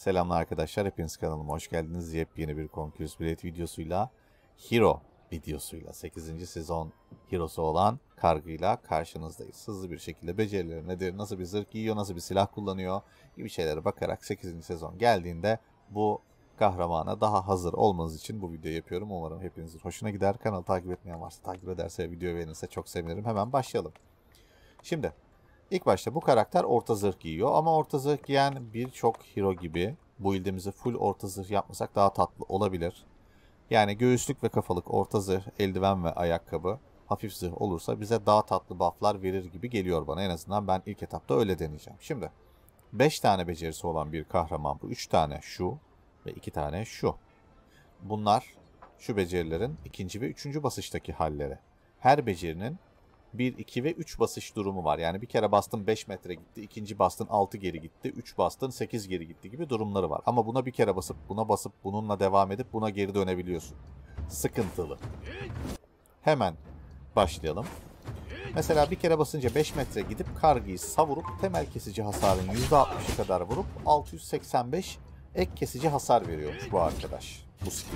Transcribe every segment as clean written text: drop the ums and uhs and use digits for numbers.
Selamlar arkadaşlar, hepiniz kanalıma hoş geldiniz. Yepyeni bir Conquest Blade videosuyla, Hero videosuyla 8. sezon Hero'su olan Kargı'yla karşınızdayız. Hızlı bir şekilde becerileri nedir, nasıl bir zırh giyiyor, nasıl bir silah kullanıyor gibi şeylere bakarak 8. sezon geldiğinde bu kahramana daha hazır olmanız için bu videoyu yapıyorum. Umarım hepinizin hoşuna gider. Kanalı takip etmeyen varsa takip ederse, videoyu beğenirse çok sevinirim. Hemen başlayalım. Şimdi İlk başta bu karakter orta zırh giyiyor ama orta zırh giyen birçok hero gibi build'imizi full orta zırh yapmasak daha tatlı olabilir. Yani göğüslük ve kafalık orta zırh, eldiven ve ayakkabı hafif zırh olursa bize daha tatlı bufflar verir gibi geliyor bana. En azından ben ilk etapta öyle deneyeceğim. Şimdi 5 tane becerisi olan bir kahraman bu. 3 tane şu ve 2 tane şu. Bunlar şu becerilerin ikinci ve üçüncü basıştaki halleri. Her becerinin 1, 2 ve 3 basış durumu var. Yani bir kere bastın 5 metre gitti, ikinci bastın 6 geri gitti, 3 bastın 8 geri gitti gibi durumları var. Ama buna bir kere basıp buna basıp bununla devam edip buna geri dönebiliyorsun. Sıkıntılı. Hemen başlayalım. Mesela bir kere basınca 5 metre gidip Kargı'yı savurup temel kesici hasarın %60'ı kadar vurup 685 ek kesici hasar veriyormuş bu arkadaş. Bu skill.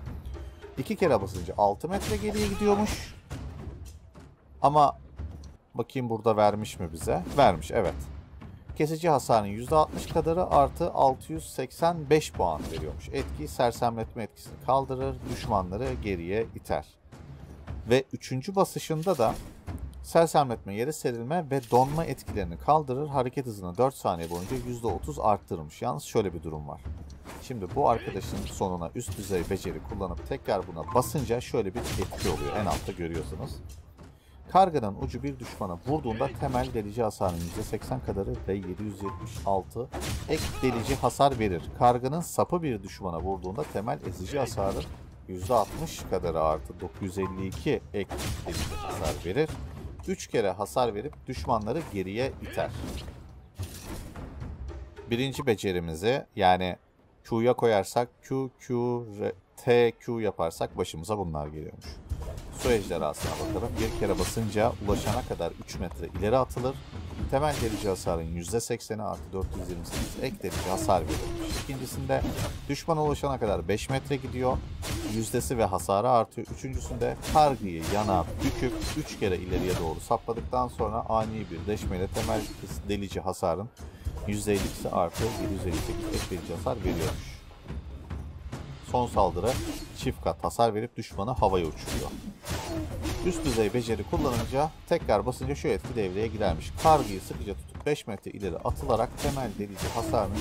2 kere basınca 6 metre geriye gidiyormuş. Ama bakayım burada vermiş mi bize? Vermiş, evet. Kesici hasarın %60 kadarı artı 685 puan veriyormuş. Etki sersemletme etkisini kaldırır, düşmanları geriye iter. Ve 3. basışında da sersemletme, yere serilme ve donma etkilerini kaldırır, hareket hızını 4 saniye boyunca %30 arttırırmış. Yalnız şöyle bir durum var. Şimdi bu arkadaşın sonuna üst düzey beceri kullanıp tekrar buna basınca şöyle bir etki oluyor. En altta görüyorsunuz. Kargının ucu bir düşmana vurduğunda temel delici hasarının %80 kadarı ve 776 ek delici hasar verir. Kargının sapı bir düşmana vurduğunda temel ezici hasarın %60 kadarı artı 952 ek delici hasar verir. 3 kere hasar verip düşmanları geriye iter. Birinci becerimizi yani Q'ya koyarsak Q, Q, T, Q yaparsak başımıza bunlar geliyormuş. Su ejderhasına bakalım. Bir kere basınca ulaşana kadar 3 metre ileri atılır. Temel delici hasarın %80'i artı 428 ek delici hasar verilmiş. İkincisinde düşmana ulaşana kadar 5 metre gidiyor. Yüzdesi ve hasarı artıyor. Üçüncüsünde Kargı'yı yana büküp 3 kere ileriye doğru sapladıktan sonra ani bir deşmeyle temel delici hasarın %52'si artı 758 ek delici hasar veriyormuş. Son saldırı çift kat hasar verip düşmanı havaya uçuruyor. Üst düzey beceri kullanınca tekrar basınca şu etki devreye girermiş. Kargıyı sıkıca tutup 5 metre ileri atılarak temel delici hasarının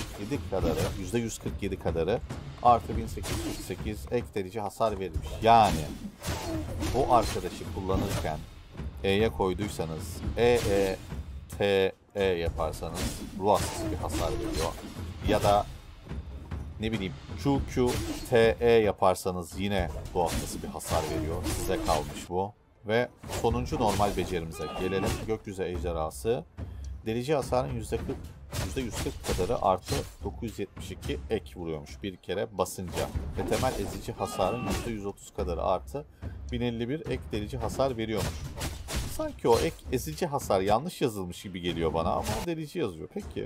%147 kadarı artı 1848 ek delici hasar verilmiş. Yani bu arkadaşı kullanırken E'ye koyduysanız T, E yaparsanız ruh hastası bir hasar veriyor. Ya da ne bileyim Q, T, E yaparsanız yine bu hastası bir hasar veriyor. Size kalmış bu. Ve sonuncu normal becerimize gelelim. Gökyüzü ejderhası. Delici hasarın %140 kadarı artı 972 ek vuruyormuş bir kere basınca. Ve temel ezici hasarın %130 kadarı artı 1051 ek delici hasar veriyormuş. Sanki o ek ezici hasar yanlış yazılmış gibi geliyor bana ama o delici yazıyor. Peki.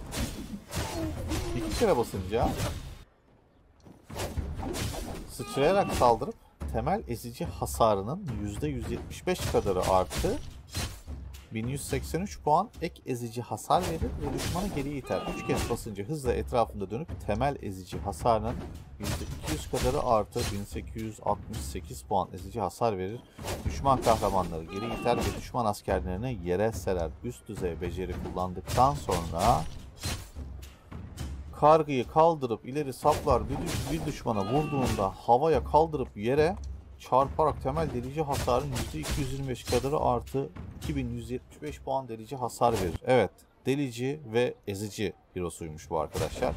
2 kere basınca sıçrayarak saldırıp temel ezici hasarının %175 kadarı artı 1183 puan ek ezici hasar verir ve düşmanı geriye iter. 3 kez basınca hızla etrafında dönüp temel ezici hasarının %200 kadarı artı 1868 puan ezici hasar verir. Düşman kahramanları geri iter ve düşman askerlerini yere serer. Üst düzey beceri kullandıktan sonra Kargıyı kaldırıp ileri saplar, bir düşmana vurduğunda havaya kaldırıp yere çarparak temel delici hasarın %225 kadarı artı 2175 puan delici hasar verir. Evet, delici ve ezici hero'suymuş bu arkadaşlar.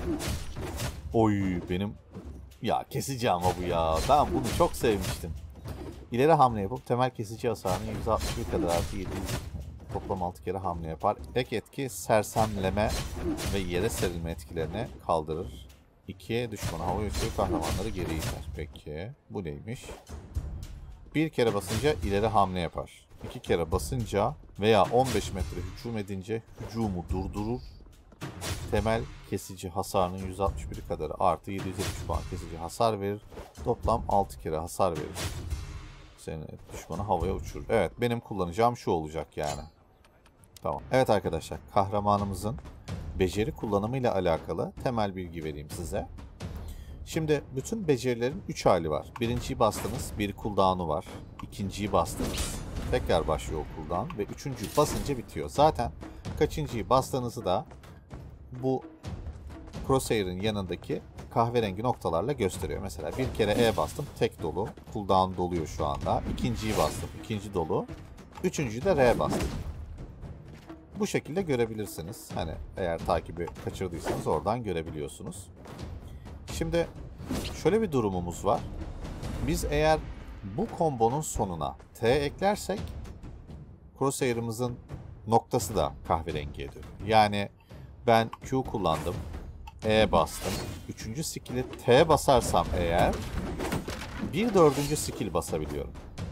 Oy benim ya kesici ama bu ya. Ben bunu çok sevmiştim. İleri hamle yapıp temel kesici hasarının %61 kadar artı 700 toplam 6 kere hamle yapar. Ek etki sersemleme ve yere serilme etkilerini kaldırır. 2 düşmanı havaya uçuruyor, kahramanları geri iter. Peki bu neymiş? Bir kere basınca ileri hamle yapar. 2 kere basınca veya 15 metre hücum edince hücumu durdurur. temel kesici hasarının 161 kadarı artı 770 puan kesici hasar verir. Toplam 6 kere hasar verir. Senin düşmanı havaya uçurur. Evet, benim kullanacağım şu olacak yani. Tamam. Evet arkadaşlar, kahramanımızın beceri kullanımıyla alakalı temel bilgi vereyim size. Şimdi bütün becerilerin 3 hali var. Birinciyi bastınız, bir cooldown'u var. İkinciyi bastınız, tekrar başlıyor o cooldown ve üçüncüyü basınca bitiyor. Zaten kaçıncıyı bastığınızı da bu Crosshair'ın yanındaki kahverengi noktalarla gösteriyor. Mesela bir kere E bastım, tek dolu. Cooldown doluyor şu anda. İkinciyi bastım, ikinci dolu. Üçüncüyü de R bastım. Bu şekilde görebilirsiniz. Hani eğer takibi kaçırdıysanız oradan görebiliyorsunuz. Şimdi şöyle bir durumumuz var. Biz eğer bu kombonun sonuna T eklersek Crosshair'ımızın noktası da kahverengiye dönüyor. Yani ben Q kullandım. E bastım. Üçüncü skill'i T basarsam eğer bir dördüncü skill basabiliyorum.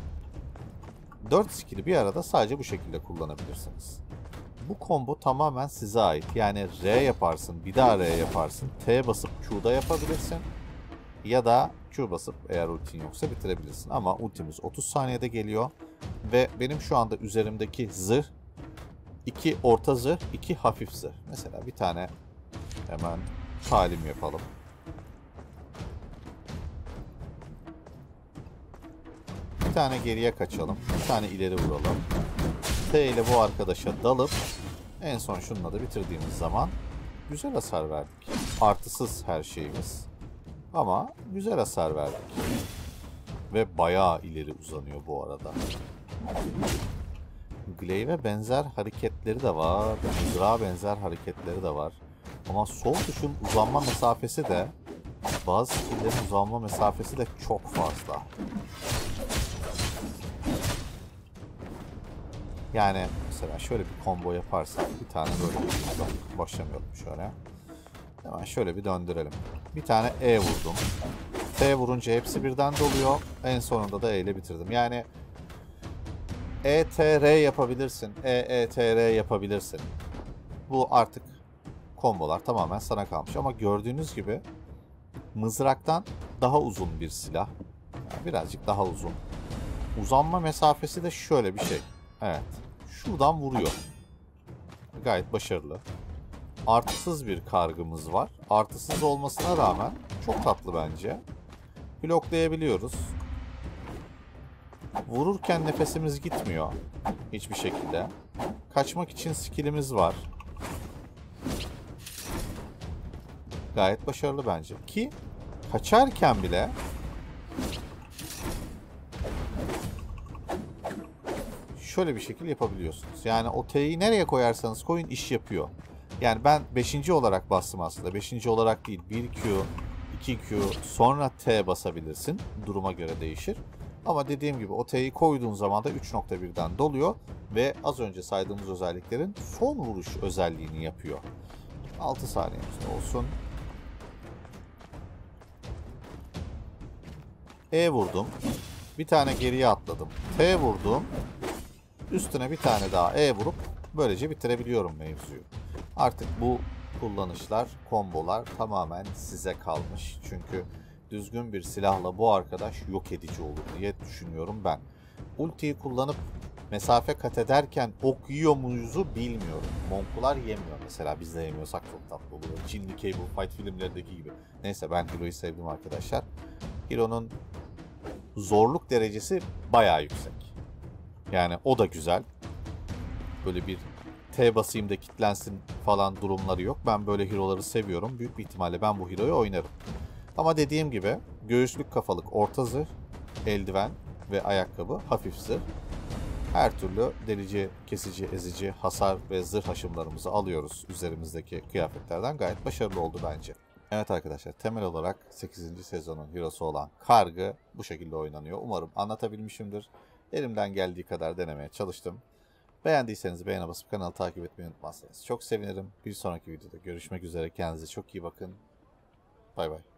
4 skill'i bir arada sadece bu şekilde kullanabilirsiniz. Bu combo tamamen size ait. Yani R yaparsın, bir daha R yaparsın. T basıp Q'da yapabilirsin. Ya da Q basıp eğer ultin yoksa bitirebilirsin. Ama ultimiz 30 saniyede geliyor. Ve benim şu anda üzerimdeki zırh 2 orta zırh, 2 hafif zırh. Mesela bir tane hemen talim yapalım. Bir tane geriye kaçalım. Bir tane ileri vuralım. T ile bu arkadaşa dalıp en son şununla da bitirdiğimiz zaman güzel hasar verdik. Artısız her şeyimiz. Ama güzel hasar verdik. Ve bayağı ileri uzanıyor bu arada. Glaive'e benzer hareketleri de var. Mızrağa benzer hareketleri de var. Ama sol tuşun uzanma mesafesi de bazı skill'lerin uzanma mesafesi de çok fazla. Yani mesela şöyle bir combo yaparsak bir tane böyle başlamayalım şöyle. Hemen şöyle bir döndürelim. Bir tane E vurdum. T vurunca hepsi birden doluyor. En sonunda da E ile bitirdim. Yani E, T, R yapabilirsin. E, T, R yapabilirsin. Bu artık kombolar tamamen sana kalmış. Ama gördüğünüz gibi mızraktan daha uzun bir silah. Yani birazcık daha uzun. Uzanma mesafesi de şöyle bir şey. Evet. Şuradan vuruyor. Gayet başarılı. Artısız bir kargımız var. Artısız olmasına rağmen çok tatlı bence. Bloklayabiliyoruz. Vururken nefesimiz gitmiyor. Hiçbir şekilde. Kaçmak için skillimiz var. Gayet başarılı bence. Ki kaçarken bile şöyle bir şekil yapabiliyorsunuz. Yani o T'yi nereye koyarsanız koyun iş yapıyor. Yani ben 5. olarak bastım aslında. 5. olarak değil. 1Q, 2Q sonra T basabilirsin. Duruma göre değişir. Ama dediğim gibi o T'yi koyduğun zaman da 3.1'den doluyor. Ve az önce saydığımız özelliklerin son vuruş özelliğini yapıyor. 6 saniyemiz olsun. E vurdum. Bir tane geriye atladım. T vurdum. Üstüne bir tane daha E vurup böylece bitirebiliyorum mevzuyu. Artık bu kullanışlar, kombolar tamamen size kalmış. Çünkü düzgün bir silahla bu arkadaş yok edici olur diye düşünüyorum ben. Ultiyi kullanıp mesafe kat ederken ok yiyor muyuzu bilmiyorum. Monkular yemiyor mesela, biz de yemiyorsak çok tatlı oluyor. Çinli Cable Fight filmlerindeki gibi. Neyse, ben Hero'yu sevdim arkadaşlar. Hero'nun zorluk derecesi bayağı yüksek. Yani o da güzel. Böyle bir T basayım da kitlensin falan durumları yok. Ben böyle hero'ları seviyorum. Büyük bir ihtimalle ben bu hero'yu oynarım. Ama dediğim gibi göğüslük kafalık orta zırh, eldiven ve ayakkabı hafif zırh. Her türlü delici, kesici, ezici hasar ve zırh aşımlarımızı alıyoruz üzerimizdeki kıyafetlerden. Gayet başarılı oldu bence. Evet arkadaşlar, temel olarak 8. sezonun hero'su olan Kargı bu şekilde oynanıyor. Umarım anlatabilmişimdir. Elimden geldiği kadar denemeye çalıştım. Beğendiyseniz beğene basıp kanalı takip etmeyi unutmazsanız çok sevinirim. Bir sonraki videoda görüşmek üzere. Kendinize çok iyi bakın. Bay bay.